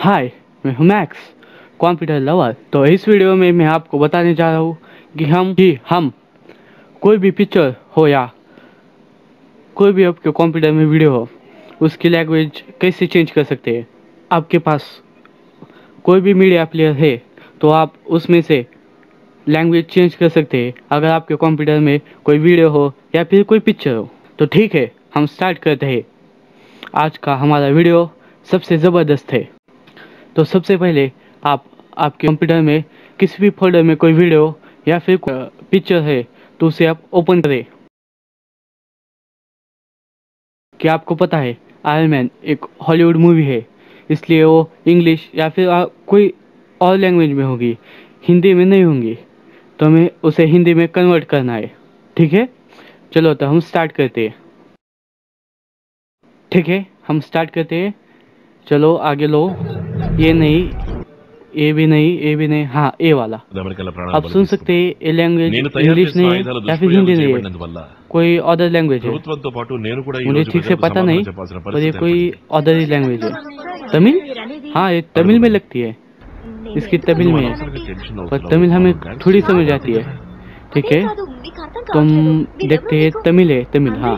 हाय, मैं हूं max, computer lover. तो इस वीडियो में मैं आपको बताने जा रहा हूँ कि हम कोई भी पिक्चर हो या कोई भी आपके कंप्यूटर में वीडियो हो, उसकी लैंग्वेज कैसे चेंज कर सकते हैं। आपके पास कोई भी मीडिया प्लेयर है तो आप उसमें से लैंग्वेज चेंज कर सकते हैं अगर आपके कंप्यूटर में कोई वीडियो हो या फिर कोई पिक्चर हो। तो ठीक है, हम स्टार्ट करते हैं। आज का हमारा वीडियो सबसे ज़बरदस्त है। तो सबसे पहले आप आपके कंप्यूटर में किसी भी फोल्डर में कोई वीडियो या फिर पिक्चर है तो उसे आप ओपन करें। क्या आपको पता है आयरन मैन एक हॉलीवुड मूवी है, इसलिए वो इंग्लिश या फिर कोई और लैंग्वेज में होगी, हिंदी में नहीं होंगी। तो हमें उसे हिंदी में कन्वर्ट करना है। ठीक है, चलो तो हम स्टार्ट करते हैं। ठीक है, हम स्टार्ट करते हैं। चलो आगे लो। ये नहीं, ए भी नहीं, ए भी नहीं, हाँ ए वाला। आप सुन सकते हैं ये लैंग्वेज इंग्लिश नहीं है या फिर हिंदी नहीं है, कोई अदर लैंग्वेज है। मुझे ठीक से पता नहीं, पर ये कोई अदर ही लैंग्वेज है। तमिल, हाँ ये तमिल में लगती है, इसकी तमिल में है, पर तमिल हमें थोड़ी समझ आती है। ठीक है, तुम देखते हैं तमिल है, तमिल हाँ।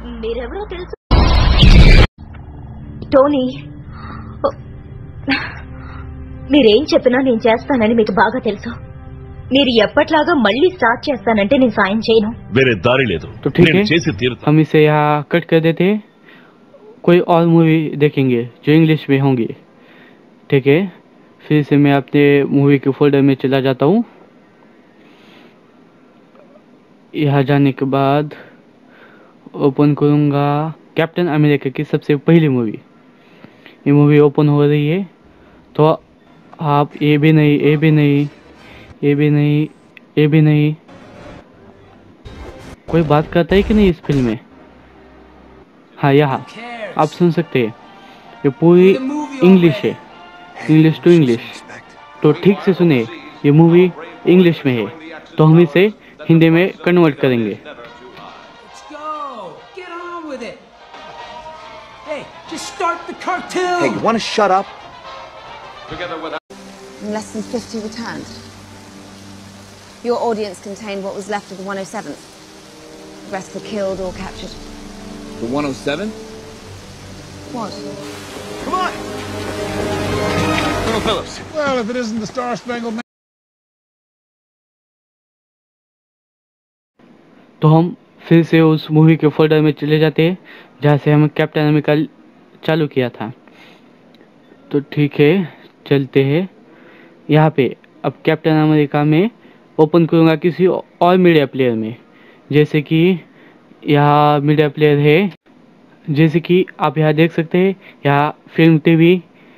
టోనీ, మీరేం చెప్పినా నేను చేస్తానని మీకు బాగా తెలుసు. మీరు ఎప్పట్లాగా మళ్ళీ స్టార్ట్ చేస్తానంటే నేను సాయం చేయను. వేరే దారి లేదు. तो ठीक है, हम इसे यहाँ कट कर देते हैं। कोई और मूवी देखेंगे जो इंग्लिश में होंगी। ठीक है, फिर से मैं अपने मूवी के फोल्डर में चला जाता हूँ। यहाँ जाने के बाद ओपन करूँगा कैप्टन अमेरिका की सबसे पहली मूवी। ये मूवी ओपन हो रही है, तो आप ये भी नहीं, ये भी नहीं, ये भी नहीं, ये भी नहीं। कोई बात करता है कि नहीं इस फिल्म में? हाँ, यहाँ आप सुन सकते हैं। ये पूरी इंग्लिश है, इंग्लिश टू इंग्लिश। तो ठीक से सुने, ये मूवी इंग्लिश में है, तो हम इसे हिंदी में कन्वर्ट करेंगे। Just start the cartoon! Hey, you want to shut up? Less than 50 returned. Your audience contained what was left of the 107th. The rest were killed or captured. The 107? What? Come on! Colonel Phillips. Well, if it isn't the Star Spangled Man. तो हम फिर से उस movie के folder में चले जाते हैं जहाँ से हम कैप्टन अमेरिका चालू किया था। तो ठीक है, चलते हैं। यहाँ पे अब कैप्टन अमेरिका में ओपन करूँगा किसी और मीडिया प्लेयर में। जैसे कि यहाँ मीडिया प्लेयर है, जैसे कि आप यहाँ देख सकते हैं। यहाँ फिल्म टीवी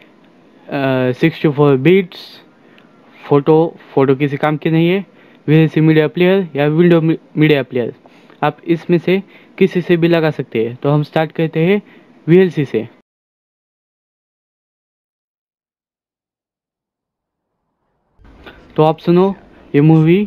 64 बिट्स फ़ोटो किसी काम की नहीं है। वीएलसी मीडिया प्लेयर या विंडो मीडिया प्लेयर, आप इसमें से किसी से भी लगा सकते हैं। तो हम स्टार्ट करते हैं वीएलसी से। तो आप सुनो, ये मूवी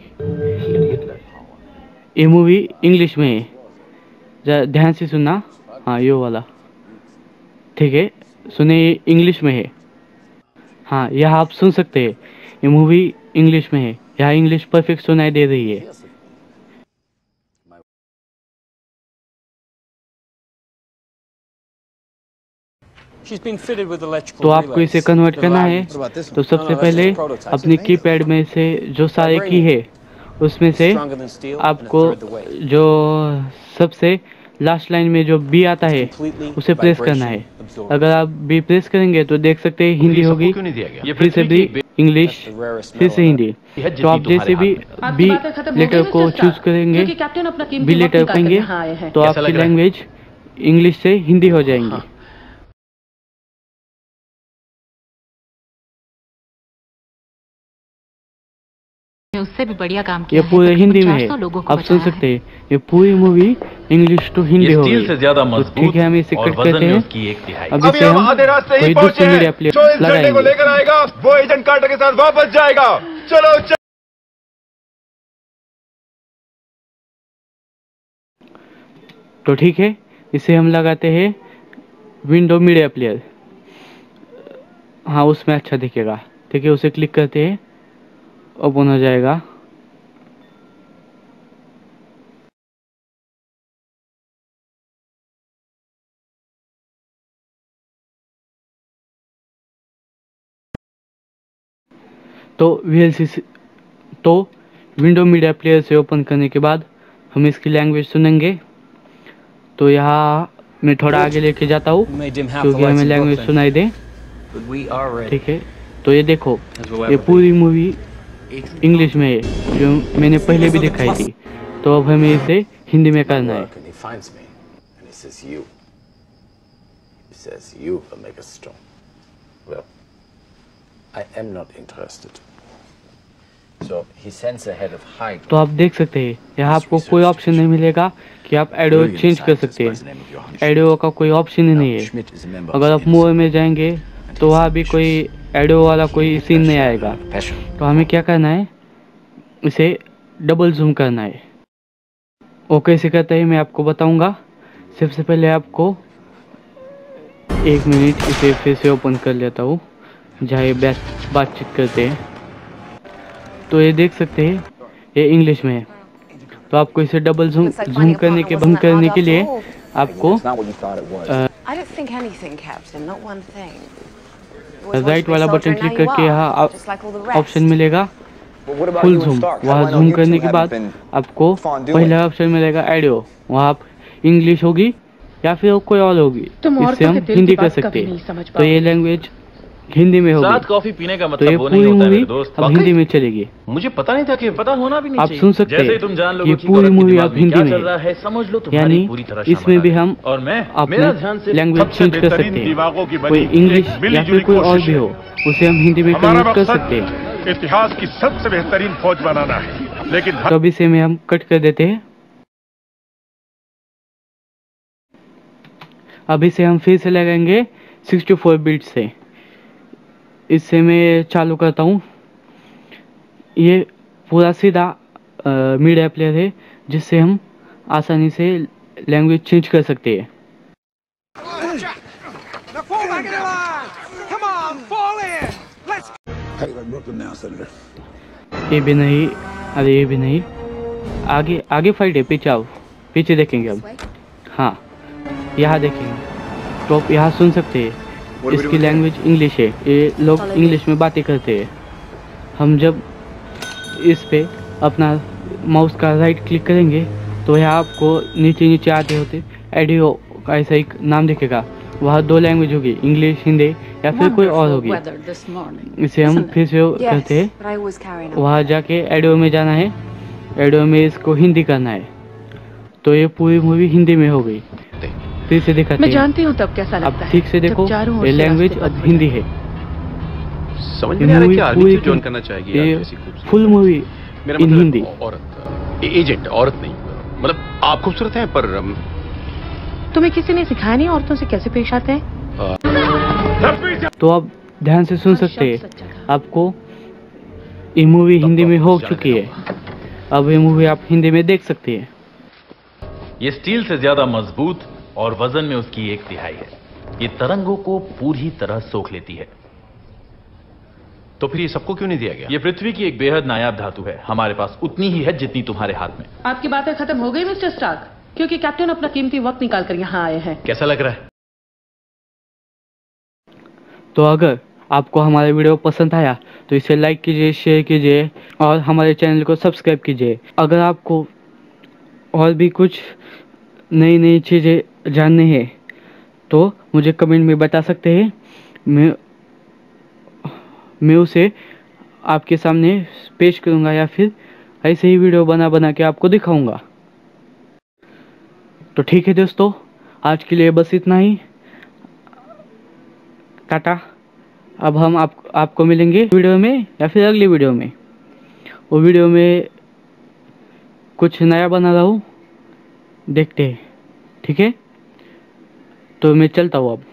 इंग्लिश में है, जरा ध्यान से सुनना। हाँ ये वाला, ठीक है, सुने, ये इंग्लिश में है। हाँ यह आप सुन सकते हैं, ये मूवी इंग्लिश में है। यहाँ इंग्लिश परफेक्ट सुनाई दे रही है। तो आपको इसे कन्वर्ट करना है। तो सबसे पहले अपनी कीपैड में से जो सारे की है उसमें से आपको जो सबसे लास्ट लाइन में जो बी आता है उसे प्रेस करना है। अगर आप बी प्रेस करेंगे तो देख सकते हैं हिंदी होगी, फिर से बी इंग्लिश, फिर से हिंदी। तो आप जैसे भी बी लेटर को चूज करेंगे, बी लेटर कहेंगे, तो आपकी लैंग्वेज इंग्लिश से हिंदी हो जाएंगी। उससे भी बढ़िया काम किया ये पूरे हिंदी में है, आप सुन सकते हैं। ये पूरी मूवी इंग्लिश टू हिंदी हो गई। तो ठीक है, हम इसे कट करते हैं। अब इसे हम कोई दूसरी मीडिया प्लेयर लगाएंगे। लेकर आएगा, वो एजेंट कार्टर के साथ वापस जाएगा। चलो तो ठीक है, इसे हम लगाते हैं विंडो मीडिया प्लेयर। हाँ उसमें अच्छा दिखेगा। ठीक है, उसे क्लिक करते हैं, ओपन हो जाएगा। तो VLC तो विंडो मीडिया प्लेयर से ओपन करने के बाद हम इसकी लैंग्वेज सुनेंगे। तो यहाँ मैं थोड़ा आगे लेके जाता हूँ क्योंकि हमें लैंग्वेज सुनाई दे। ठीक है, तो ये देखो, ये पूरी मूवी इंग्लिश में है जो मैंने पहले भी दिखाई थी। तो अब हमें इसे हिंदी में करना है। तो आप देख सकते हैं यहाँ आपको कोई ऑप्शन नहीं मिलेगा कि आप ऑडियो चेंज कर सकते हैं। ऑडियो का कोई ऑप्शन ही नहीं है। अगर आप मूवी में जाएंगे तो वहाँ भी कोई ऑडियो वाला कोई सीन नहीं आएगा। तो हमें क्या करना है, इसे डबल जूम करना है। वो कैसे करते हैं मैं आपको बताऊंगा। सबसे पहले आपको 1 मिनट इसे फिर से ओपन कर लेता हूँ जहाँ ये बातचीत करते हैं। तो ये देख सकते हैं ये इंग्लिश में है। तो आपको इसे डबल जूम करने के बंद करने के लिए आपको राइट वाला बटन क्लिक करके यहाँ ऑप्शन मिलेगा फुल जूम। वहाँ जूम करने के बाद आपको पहला ऑप्शन मिलेगा ऑडियो। वहाँ आप इंग्लिश होगी या फिर कोई और होगी, इससे हम हिंदी कर सकते हैं। तो ये लैंग्वेज हिंदी में होगी। साथ कॉफी पीने का तो मतलब ये वो नहीं पूरी होता है मूवी मेरे दोस्त। अब हिंदी में चलेगी। मुझे पता नहीं था कि पता होना भी नहीं आप चाहिए। सुन सकते जैसे ही हैं तुम जान लोगे ये कि पूरी औरत के मूवी दिमाग अब में हिंदी क्या में चल रहा है। है, समझ लो तुम्हारी यानी पूरी तरह इसमें भी हम और मैं अपना मेरा ध्यान से लैंग्वेज चेंज कर सकते हैं। कोई इंग्लिश या फिर कोई और भी हो, उसे हम हिंदी में कन्वर्ट कर सकते हैं। इतिहास की सबसे बेहतरीन फौज बनाना है, लेकिन तो अभी से में हम कट कर देते हैं। अभी से हम फिर से लगाएंगे 64 बिट से। इससे मैं चालू करता हूँ। ये पूरा सीधा मीडिया प्लेयर है जिससे हम आसानी से लैंग्वेज चेंज कर सकते हैं। ये भी नहीं, अरे ये भी नहीं, आगे आगे फाइट है, पीछे आओ, पीछे देखेंगे अब। हाँ यहाँ देखेंगे तो आप यहाँ सुन सकते हैं। इसकी लैंग्वेज इंग्लिश है, ये लोग इंग्लिश में बातें करते हैं। हम जब इस पे अपना माउस का राइट क्लिक करेंगे तो यहाँ आपको नीचे नीचे आते होते ऑडियो का ऐसा एक नाम दिखेगा। वहाँ 2 लैंग्वेज होगी, इंग्लिश हिंदी या फिर कोई और होगी। इसे हम फिर से करते हैं, वहाँ जाके ऑडियो में जाना है, ऑडियो में इसको हिंदी करना है। तो ये पूरी मूवी हिंदी में हो गई। फिर से दिखाते हैं। मैं जानती हूँ तब कैसा लगता अब है। ठीक से देखो, ये लैंग्वेज अब हिंदी है। समझ में नहीं आ रहा क्या आर्मी ज्वाइन करना चाहेगी यार, ये कैसी खूबसूरत। फुल मूवी मेरा इन मतलब हिंदी। औरत, एजेंट, औरत नहीं, मतलब आप खूबसूरत हैं पर तुम्हें किसी ने सिखाया नहीं औरतों से कैसे पेश आते हैं? तो आप ध्यान से सुन सकते हैं। आपको ये मूवी हिंदी में हो चुकी है। अब ये मूवी आप हिंदी में देख सकते हैं। ये स्टील से ज्यादा मजबूत और वजन में उसकी 1/3 है। ये तरंगों को पूरी तरह सोख लेती है। तो फिर ये सबको क्यों नहीं दिया गया? ये पृथ्वी की एक बेहद नायाब धातु है। हमारे पास उतनी ही है जितनी तुम्हारे हाथ में। आपकी बातें खत्म हो गई मिस्टर स्टार्क, क्योंकि कैप्टन अपना कीमती वक्त निकाल कर यहाँ आए हैं। कैसा लग रहा है? तो अगर आपको हमारा वीडियो पसंद आया तो इसे लाइक कीजिए, शेयर कीजिए और हमारे चैनल को सब्सक्राइब कीजिए। अगर आपको और भी कुछ नई नई चीज़ें जाननी है तो मुझे कमेंट में बता सकते हैं। मैं उसे आपके सामने पेश करूँगा या फिर ऐसे ही वीडियो बना के आपको दिखाऊंगा। तो ठीक है दोस्तों, आज के लिए बस इतना ही। टाटा। अब हम आपको मिलेंगे वीडियो में या फिर अगली वीडियो में। वो वीडियो में कुछ नया बना रहा हूँ, देखते हैं। ठीक है, तो मैं चलता हूँ अब।